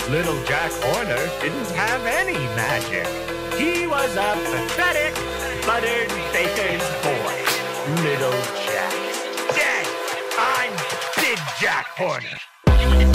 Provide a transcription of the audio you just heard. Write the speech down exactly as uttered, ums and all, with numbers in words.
Little Jack Horner didn't have any magic. He was a pathetic, buttered baker's boy. Little Jack. Dead! I'm Big Jack Horner.